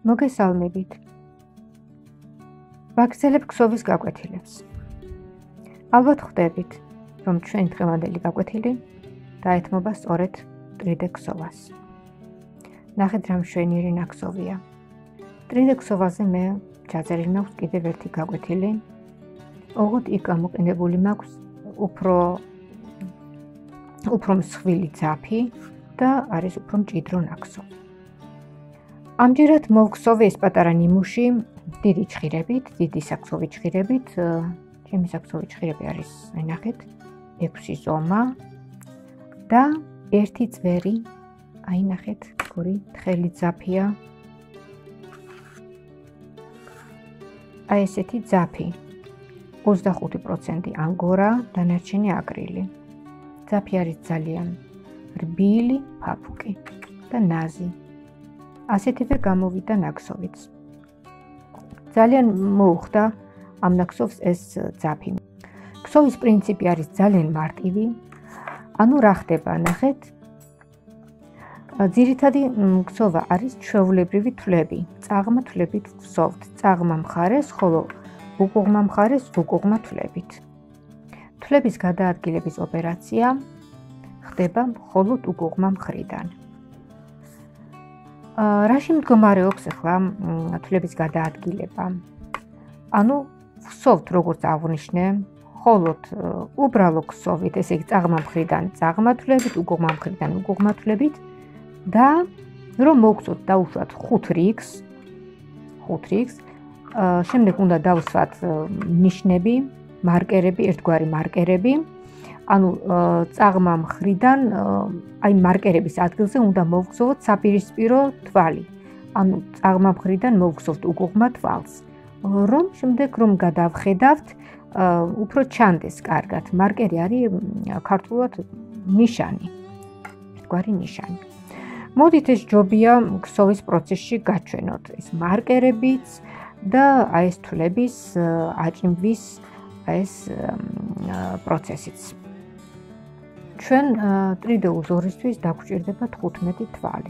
მოგესალმებით. ვაგრძელებ ქსოვის გაკვეთილებს. ალბათ ხვდებით, რომ ჩვენი დღევანდელი გაკვეთილი დაეთმობა სწორედ ტრიდე ქსოვას. ნახეთ რა მშვენიერი ნაქსოვია. ტრიდე ქსოვაზე მე ჩაწერილი მაქვს კიდევ ერთი გაკვეთილი. ოღონდ იქ გამოყენებული მაქვს უფრო მსხვილი ძაფი და არის უფრო მჭიდრო ნაქსოვი. ამჯერად მოვქსოვე ეს პატარა ნიმუში დიდი ჩხირებით, დიდი საქსოვი ჩხირებით. ჩემი საქსოვი ჩხირები არის, ნახეთ, 6 ზომა და ერთი წვერი, ნახეთ, ორი თხელი ძაფია. ესეთი ძაფი. 25% ანგორა, დანარჩენი აკრილი. ძაფი არის ძალიან რბილი, ფაფუკი და ნაზი. ასეთივე გამოვიდა ნაქსოვიც. ძალიან მოუხდა ამ ნაქსოვს ეს ძაფი. ქსოვის პრინციპი არის ძალიან მარტივი. ანუ რა ხდება, ნახეთ. ძირითადი ქსოვა არის ჩვეულებრივი თვლები. წაღმა თვლებით ვქსოვთ. წაღმა მხარეს, ხოლო უკუღმა მხარეს უკუღმა თვლებით. თვლების გადაადგილების ოპერაცია ხდება მხოლოდ უკუღმა მხრიდან. რაში მდგომარეობს ახლა თვლების გადაადგილება? ანუ ვქსოვთ, როგორც აღვნიშნე, მხოლოდ უბრალო ქსოვით, ესე იგი წაღმა მხრიდან წაღმა თვლებით, უკუღმა მხრიდან უკუღმა თვლებით და რომ მოვხსოვთ დავუშვათ 5 რიგს. შემდეგ უნდა დავსვათ ნიშნები, მარკერები, ერთგვარი მარკერები. ანუ წაღმა მხრიდან, მარკერების ადგილზე უნდა მოვხსოვოთ საპირისპირო თვალი. ანუ წაღმა მხრიდან მოვხსოვთ უკუღმა თვალს. რომ შემდეგ რომ გადავხედავთ, უფრო ჩანდეს კარგად. მარკერი არის ქართულად ნიშანი. ერთგვარი ნიშანი. მოდით ეს ჯობია ქსოვის პროცესში გაჩვენოთ. ეს მარკერებიც და ეს თვლების აჭიმვის ეს პროცესიც. ჩვენ ტრიდე უზორისთვის დაგვჭირდება 15 თვალი.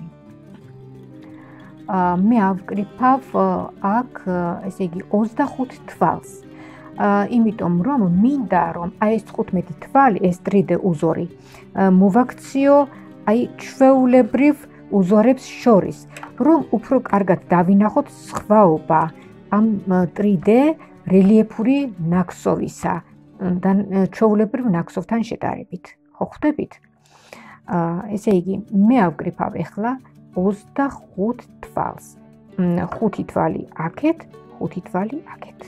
მე ავკრიფავ აქ, ესე იგი 25 თვალს. იმიტომ რომ მინდა რომ ეს 15 თვალი, ეს ტრიდე უზორი მოვაქციო ჩვეულებრივ უზორებს შორის, რომ უფრო კარგად დავინახოთ სხვაობა ამ ტრიდე რელიეფური ნაქსოვისა და ჩვეულებრივ ნაქსოვთან შედარებით. ხო ხვდებით? ესე იგი, მე ავკრიფავ ახლა 25 თვალს. 5 თვალი აქეთ, 5 თვალი აქეთ.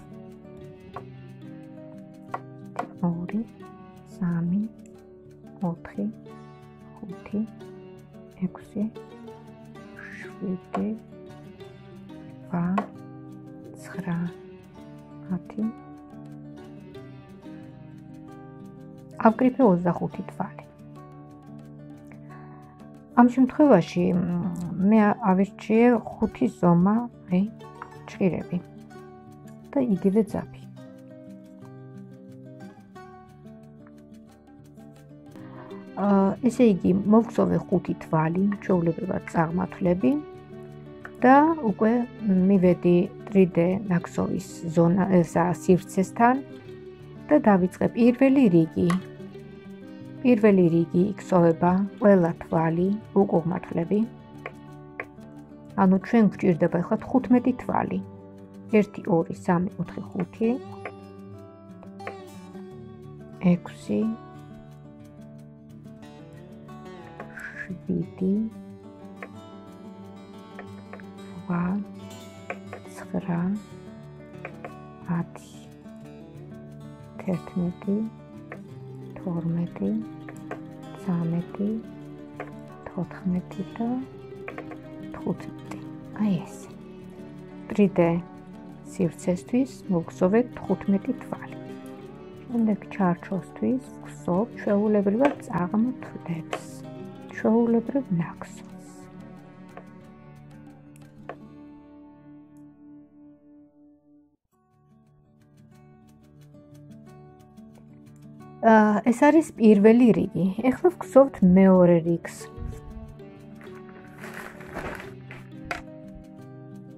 2, 3, 4, 5, 6, 7, 8, 9, 10. ავკრიფე 25 თვალი. ამ შემთხვევაში მე ავირჩიე 5 ზომა, ჩხირები და იგივე ძაფი. ესე იგი, მოვხსოვე 5 თვალი, ჩვეულებრივად წაღმა თვლები და უკვე მივედი ტრიდე ნაქსოვის სივრცესთან და დავიწყე პირველი რიგი. პირველი რიგი იქსოვება ყველა თვალი, უკუღმა თვლები. ანუ ჩვენ გვჭირდება ახლა 15 თვალი. 1, 2, 3, 4, 5, 6, 7, 8, 9, 10, 11, 12, 13, 14 და 15. ეს. ტრიდე სივრცესთვის მოვხსოვეთ 15 თვალი. შემდეგ ჩარჩოსთვის ვხსოვ ჩვეულებრივად წაღმა თვლებს. ჩვეულებრივ ნაქსოვს. ეს არის პირველი რიგი. ეხლა ვხსოვთ მეორე რიგს.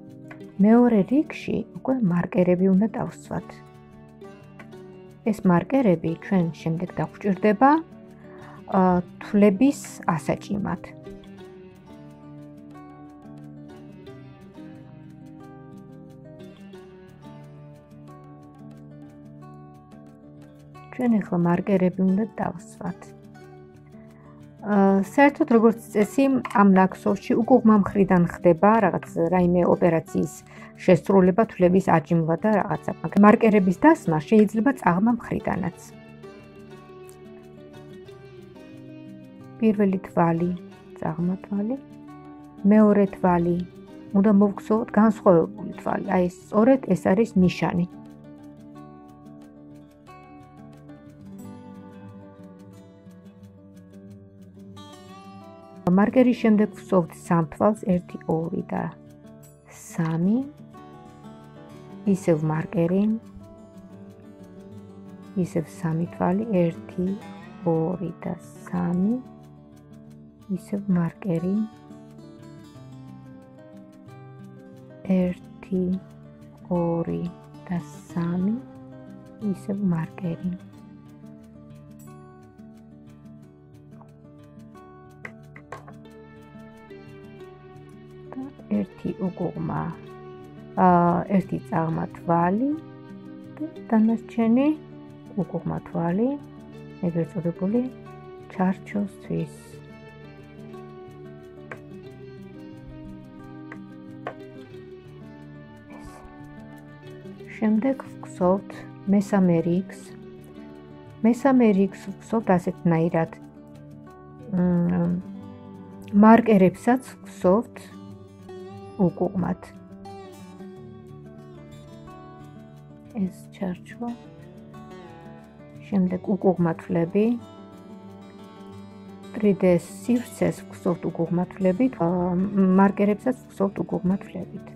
მეორე რიგში უკვე მარკერები უნდა დავსვათ. ეს მარკერები ჩვენ შემდეგ დაგვჭირდება თვლების ასაჭიმად. ჩვენ ახლა მარკერები უნდა დავსვათ. საერთოდ როგორც წესი ამ ნაკსოვში უკუღმა მხრიდან ხდება რაღაც რაიმე ოპერაციის შესრულება თვლების აჯიმვა და რაღაცა. მარკერების დასმა შეიძლება წაღმა მხრიდანაც. პირველი თვალი, წაღმა თვალი, მეორე თვალი უნდა მოვგზავნოთ განსხვავებული თვალი. აი სწორედ ეს არის ნიშანი. მარკერის შემდეგ ვსვავთ 3 თვალს, 1, 2 და 3. ისევ მარკერი, ისევ 3 თვალი, 1, 2 და 3. ისევ მარკერი, 1, 2 და 3. ისევ მარკერი. ერთი უკუღმა, ერთი წაღმა თვალი და დანარჩენი უკუღმა თვალი, ეგრეთ წოდებული ჩარჩოსთვის. შემდეგ ვგზავნთ მესამე რიგს. მესამე რიგს ვგზავნთ ასეთნაირად. მარკერებსაც ვგზავნთ უკუღმად. ეს ჩარჩო. შემდეგ უკუღმა თვლები. 3D სივრცეს ვგზავნთ უკუღმა თვლებით, მარკერებსაც ვგზავნთ უკუღმა თვლებით.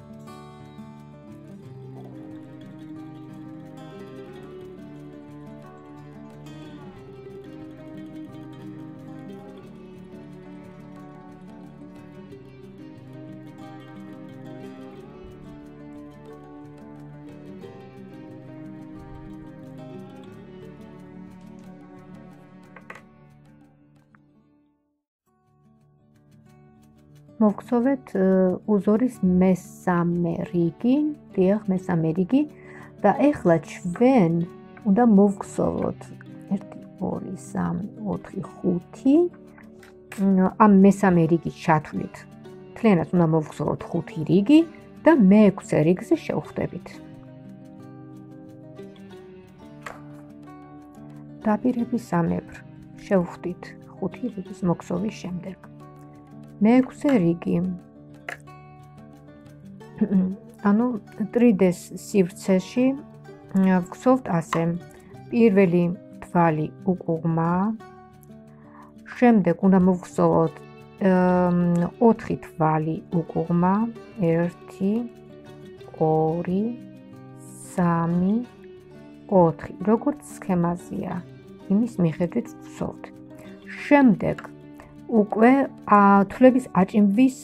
მოვგზავნეთ უზორის მესამე რიგი, დიახ, მესამე რიგი და ეხლა ჩვენ უნდა მოვგზავნოთ 1, 2, 3, 4, 5 ამ მესამე რიგის ჩათვლით. თლიანად უნდა მოვგზავნოთ 5 რიგი და მე-6 რიგზე შევხვდებით. დაპირებისამებრ შევხვდით 5 რიგის მოგზავის შემდეგ. მე-6 რიგი. ანუ 3D სივრცეში ვგზავნთ ასე. პირველი თვალი უკუღმა. შემდეგ უნდა მოვგზავნოთ 4 თვალი უკუღმა. 1, 2, 3, 4. როგორც სქემაზეა, იმის მიხედვით ვგზავნთ. შემდეგ უკვე თვლების აჭიმვის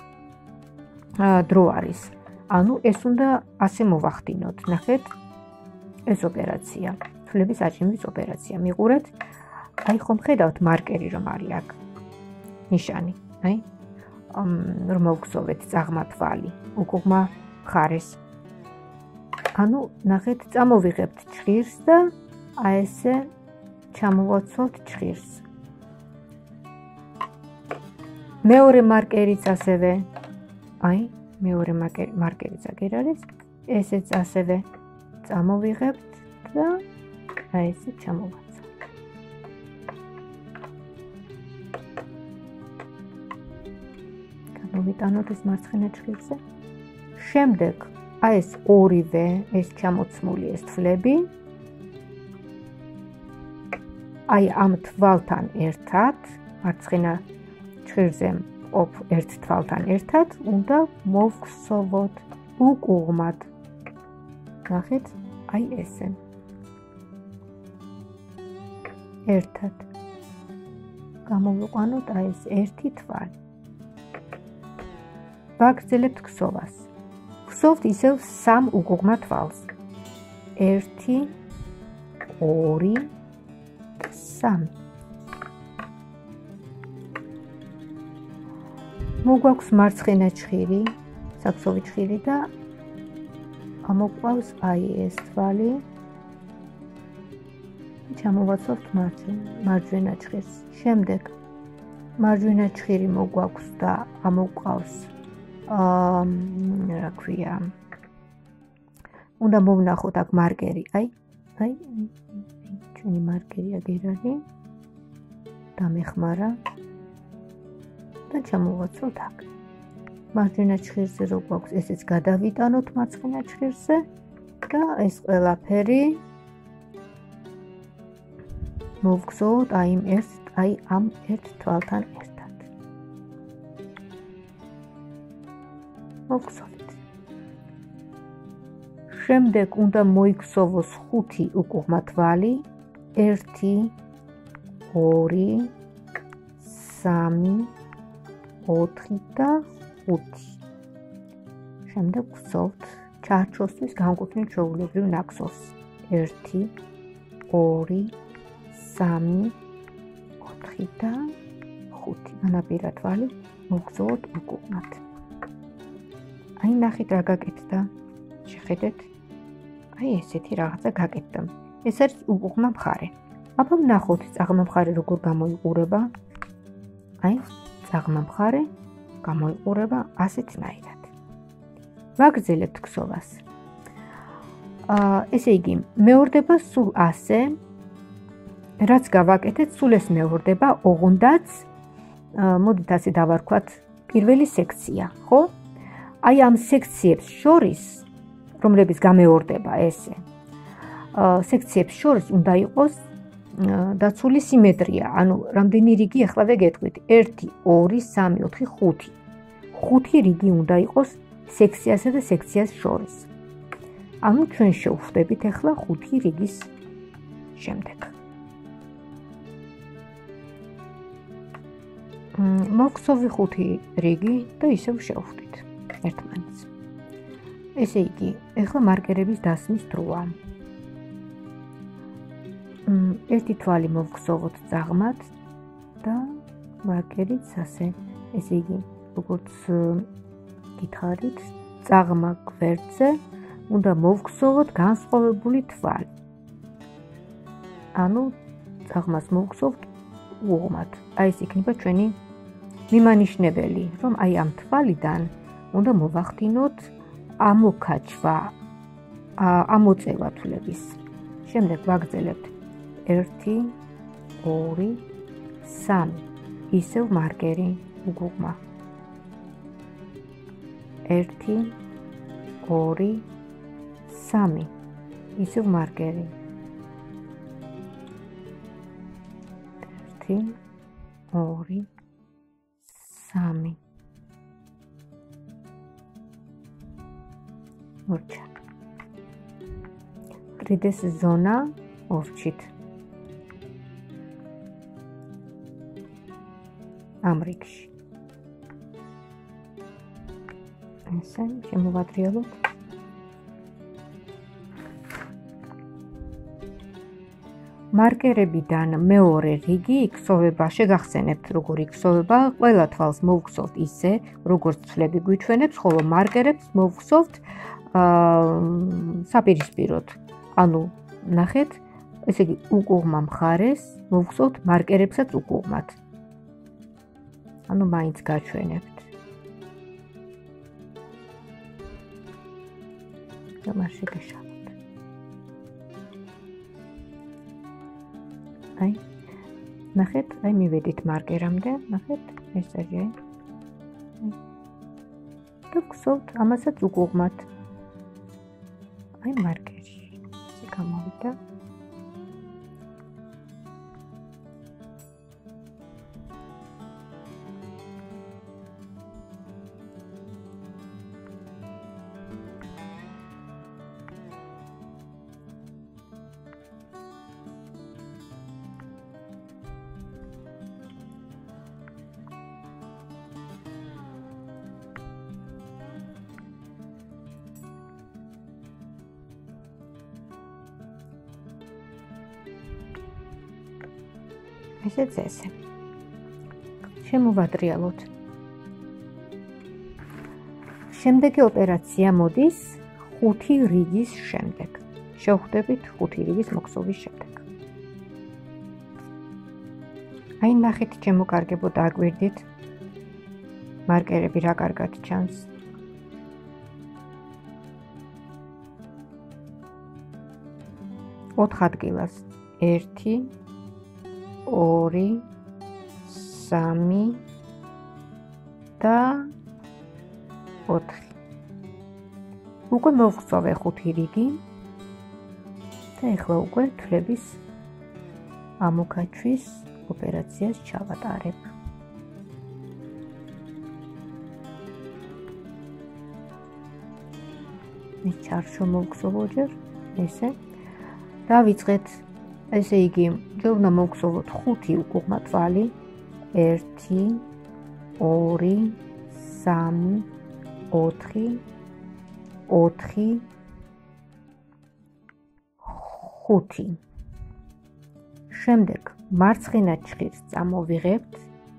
დრო არის. ანუ ეს უნდა ასე მოვახდინოთ. ნახეთ, ეს ოპერაცია, თვლების აჭიმვის ოპერაცია. მიყურეთ, აი ხომ ხედავთ მარკერი რომ არის აქ. ნიშანი, აი. რომ მოვგზავნეთ წაღმა თვალი, უკუღმა მხარეს. ანუ ნახეთ, წამოვიღებთ ჭხირს და აი ესე ჩამოვაცვალთ ჭხირს. მეორე მარკერიც ასევე, აი, მეორე მარკერიც აგერ არის, ესეც ასევე წამოვიღებთ და აი ესე ჩამოვაცვალთ. გამოვიტანოთ ეს მარცხენა ჭხირზე. შემდეგ აი ეს ორივე, ეს ჩამოცმული ეს თვლები, აი ამ თვალთან ერთად, მარცხენა ჭხირზე ყოფ ერთ თვალთან ერთად უნდა მოვგზავნოთ უკუღმად. ნახეთ, აი ესე. ერთად. გამოვიყვანოთ აი ეს ერთი თვალი. ვაგრძელებთ ქსოვას. მოვგზავნოთ ისევ 3 უგუღმა თვალს. 1 2 3. მოგვაქვს მარცხენა ჩხირი, საქსოვი ჩხირი და ამოყვავს აი ეს თვალი. ჩამოვაცვავთ მარჯვენა ჩხირს. შემდეგ მარჯვენა ჩხირი მოგვაქვს და ამოყვავს რა ქვია, უნდა მოვნახოთ აქ მარკერი, აი ჩვენი მარკერი აგერ არის, დამეხმარა და ჩამოვაცვოთ აქ. მარჯვენა ჩხირზე რო გვაქვს, ესეც გადავიტანოთ მარცხენა ჩხირზე და ეს ყველაფერი მოვგზავნოთ აი ამ ერთ თვალთან ერთად. მოვგზავნით. შემდეგ უნდა მოიქსოვოს 5 უკუღმა თვალი. 1 2 3 4 და 5. შემდეგ ვგზავნთ ჩარჩოსთვის განკუთვნილ ჩვეულებრივ ნაკსოვს. 1 2 3 4 და 5. განაპირა თვალი მოვგზავნოთ უკუღმად. აი ნახეთ რა გაკეთდა. შეხედეთ. აი ესეთი რაღაცა გაკეთდა. ეს არის უკუღმა მხარე. აბა ვნახოთ წაღმა მხარე როგორ გამოიყურება. აი წაღმა მხარე გამოიყურება ასეთნაირად. ვაგრძელებთ ქსოვას. ესე იგი, მეორდება სულ ასე, რაც გავაკეთეთ, სულ ეს მეორდება, ოღონდაც მოდით ასე დავარქვათ, პირველი სექცია, ხო? აი ამ სექციებს შორის, რომლებიც გამეორდება ესე, სექციებს შორის უნდა იყოს დაცული სიმეტრია, ანუ რამდენი რიგი ახლავე გეტყვით, 1 2 3 4 5. 5 რიგი უნდა იყოს სექციასა და სექციას შორის. ანუ ჩვენ შევხვდებით ახლა 5 რიგის შემდეგ. მოვგზავნი 5 რიგი და ისევ შევხვდით ერთმანეთს. ესე იგი, ახლა მარკერების დასმის დროა. ერთი თვალი მოვგზავნოთ წაღმად და მარკერიც ასე. ესე იგი, როგორც გითხარით, წაღმა გვერდზე უნდა მოვგზავნოთ განსხვავებული თვალი. ანუ წაღმას მოვგზავნოთ უღმად. აი ეს იქნება ჩვენი მიმანიშნებელი, რომ აი ამ თვალიდან უნდა მოვახდინოთ ამოქაჩვა, ამოწევა თვლების. შემდეგ ვაგრძელებთ 1 2 3. ისევ მარკერი უგუღმა. 1 2 3. ისევ მარკერი. 1 2 3. მორჩა. ტრიდეს ზონა ორჩით. ამ რიგში. ესე შემოვადრიალოთ. მარკერებიდან მეორე რიგი იქსოვება, შეგახსენებთ როგორ იქსოვება, ყველა თვალს მოვგზავნთ ისე, როგორც თვლები გვიჩვენებს, ხოლო მარკერებს მოვგზავნთ საპირისპიროდ. ანუ ნახეთ, ესე იგი უკუღმა მხარეს მოვგზავნთ მარკერებსაც უკუღმად. ანუ მაინც გაჩვენებთ. და მას შეგეშალოთ. აი, ნახეთ, აი მივედით მარკერამდე, ნახეთ, ეს არის. და ვგზავნთ ამასაც უკუღმად. აი მარკერი. ესე გამოვიდა. ესე წესე. შემოვატრიალოთ. შემდეგი ოპერაცია მოდის 5 რიგის შემდეგ. შევხვდებით 5 რიგის მოხსოვის შემდეგ. აი ნახეთ ჩემო კარგებო დააგვირდით. მარკერები რა კარგად ჩანს. ოთხ ადგილას 1 2 3 და 4. უკვე მოვხსოვე 5 რიგი და ეხლა უკვე თვლების ამოქაჩვის ოპერაციას ჩავატარებ. მე ჩარჩო მოვხსოვო ჯერ ესე. დავიწყეთ, ესე იგი, ჯერ უნდა მოვხსოვოთ 5 უკუღმა თვალი. 1 2 3 4 4 5. შემდეგ მარცხენა ჩხირს წამოვიღებთ.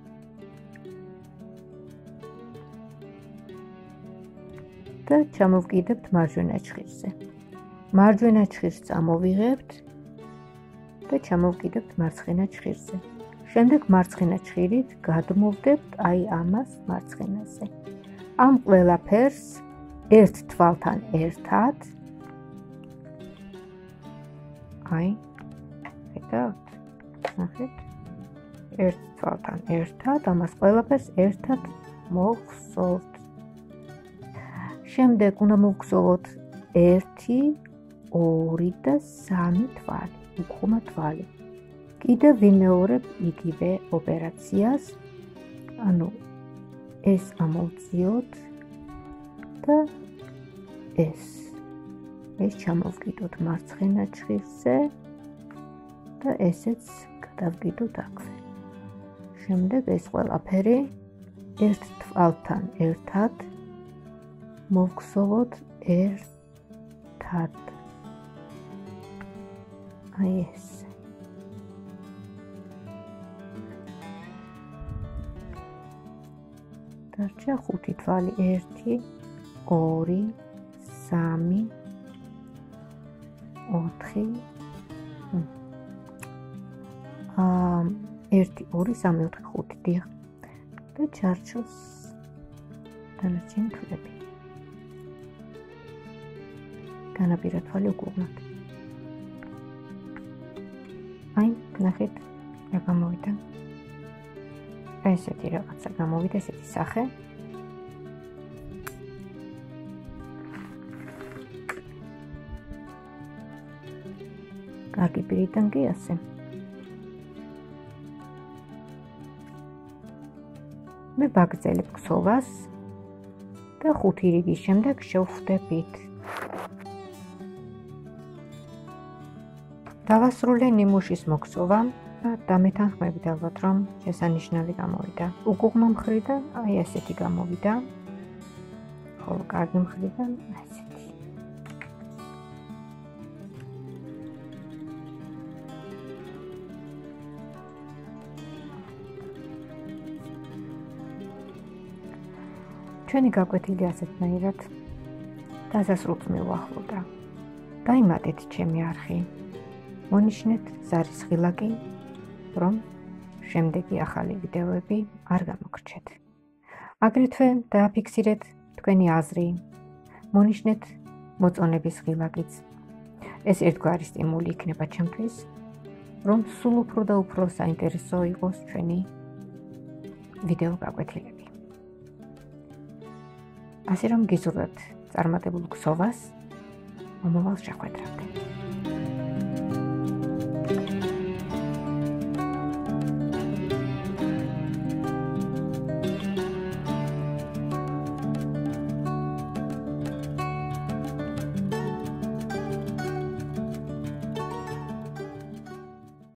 და ჩამოვკიდებთ მარჯვენა ჩხირზე. მარჯვენა ჩხირს წამოვიღებთ და ჩამოვკიდებთ მარცხენა ჩხირზე. შემდეგ მარცხენა ჩხირით გადმოვდებთ აი ამას მარცხენაზე. ამ ყველაფერს ერთ თვალთან ერთად აი ხედავთ? ნახეთ? ერთ თვალთან ერთად ამას ყველაფერს ერთად მოვხსოვთ. შემდეგ უნდა მოვხსოვოთ 1 2 და 3 თვალი, უკუღმა თვალი. კიდევ ვიმეორებ იგივე ოპერაციას. ანუ ეს ამოვწიოთ და ეს ჩამოვკიდოთ მარცხენა ჩხირზე და ესეც გადავკიდოთ აქვე. შემდეგ ეს ყველაფერი ერთ თვალთან ერთად მოვხსოვოთ ერთად. აი ეს. დარჩა 5 თვალი. 1 2 3 4 1 2 3 4 5 დიახ. და ჩარჩოს დანარჩენი თვლები. განაპირა თვალი უკუღმათ. აი, ნახეთ, რა გამოვიდა. ესეთი რაღაცა გამოვიდა, ესეთი სახე. კარგი პირიდან კი ასე. მე ვაგრძელებ ქსოვას და 5 რიგის შემდეგ შევხვდებით. დავასრულე ნიმუშის მოქსოვა და მეთანხმებით ალბათ, რომ შესანიშნავი გამოვიდა. უკუღმა მხრიდან აი ასეთი გამოვიდა. ხოლო კარგი მხრიდან ასეთი. ჩვენი გაკვეთილი ასეთნაირად დასასრულს მივუახლოვდა. დაიმატეთ ჩემი არხი. მონიშნეთ ზარის ღილაკი, რომ შემდეგი ახალი ვიდეოები არ გამოგრჩეთ. აგრეთვე დააფიქსირეთ თქვენი აზრი. მონიშნეთ მოწონების ღილაკიც. ეს ერთგვარი სტიმული იქნება ჩემთვის, რომ სულ უფრო და უფრო საინტერესო იყოს ჩვენი ვიდეო გაკვეთილები. ასე რომ გისურვებთ წარმატებულ ქსოვას მომავალ შეხვედრამდე.